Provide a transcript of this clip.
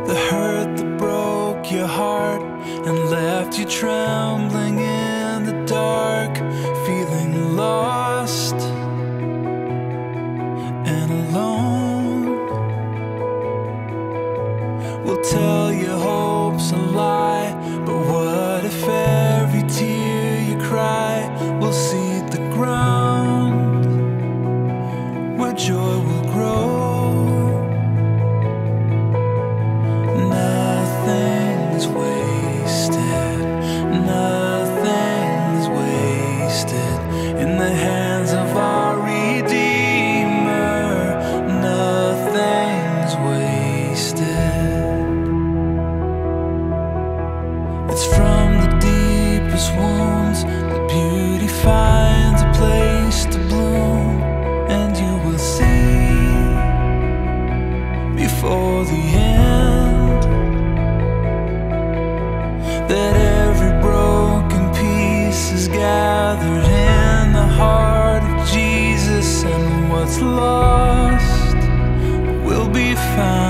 the hurt that broke your heart and left you trembling in the dark, feeling lost and alone. We'll tell you hope's a lie, but what if every tear you cry will seed the ground where joy will grow? Nothing's wasted, nothing's wasted in the hands of our Redeemer. Nothing's wasted. It's from the deepest wounds that beauty finds a place to bloom, and you will see before the end that every broken piece is gathered in the heart of Jesus, and what's lost will be found.